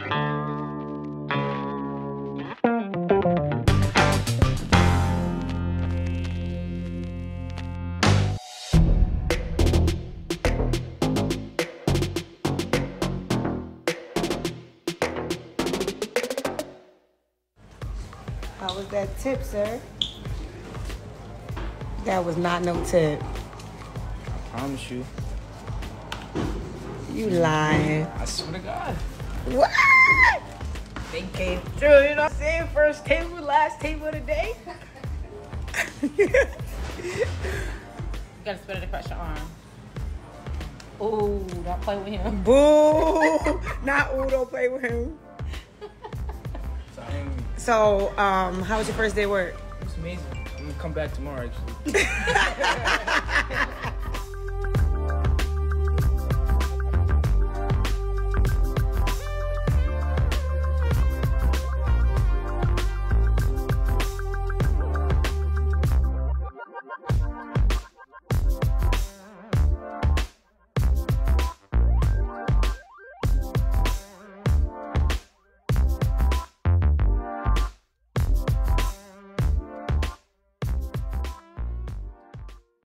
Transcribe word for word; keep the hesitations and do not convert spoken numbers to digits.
How was that tip, sir? That was not no tip. I promise you. You lying. I swear to God. What? They came through, you know what I'm saying? First table, last table of the day. You gotta spit it across your arm. Ooh, don't play with him. Boo! Not ooh, don't play with him. So, I mean, So, um, how was your first day at work? it's amazing. I'm gonna come back tomorrow, actually.